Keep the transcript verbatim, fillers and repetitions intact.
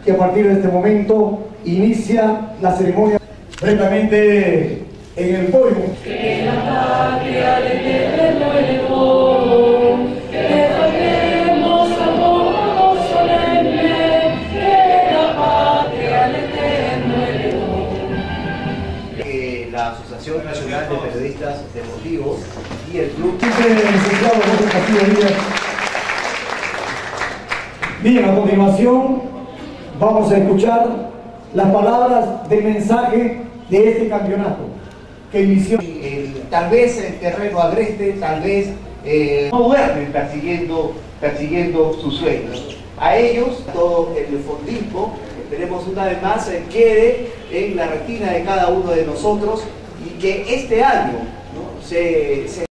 que a partir de este momento inicia la ceremonia directamente en el podio. Que la patria al eterno elevó, que cantemos a modo solemne, que la patria al eterno elevó. Que la Asociación Nacional de Periodistas Deportivos y el Club... Bien, a continuación vamos a escuchar las palabras del mensaje de este campeonato que inició. El, tal vez el terreno agreste, tal vez eh, no duermen persiguiendo, persiguiendo sus sueños. A ellos, todo el fondismo, esperemos una vez más, eh, quede en la retina de cada uno de nosotros y que este año, ¿no?, se, se